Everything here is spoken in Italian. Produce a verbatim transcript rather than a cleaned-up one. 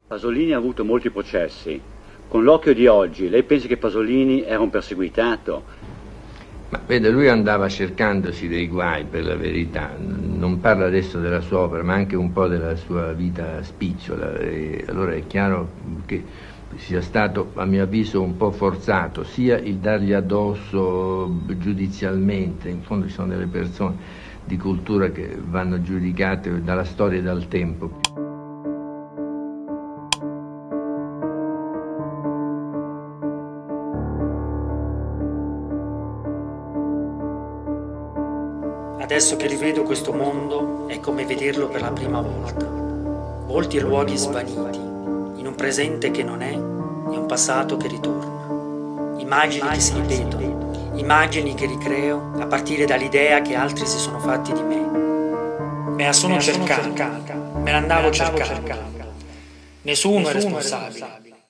Pasolini ha avuto molti processi. Con l'occhio di oggi, lei pensa che Pasolini era un perseguitato? Ma vede, lui andava cercandosi dei guai, per la verità. Non parla adesso della sua opera, ma anche un po' della sua vita spicciola. E allora è chiaro che sia stato, a mio avviso, un po' forzato sia il dargli addosso giudizialmente. In fondo ci sono delle persone di cultura che vanno giudicate dalla storia e dal tempo. Adesso che rivedo questo mondo è come vederlo per la prima volta. Volti e luoghi svaniti, in un presente che non è e un passato che ritorna. Immagini che si ripetono, immagini che ricreo a partire dall'idea che altri si sono fatti di me. Me la sono cercata, me la andavo cercando. Nessuno è responsabile.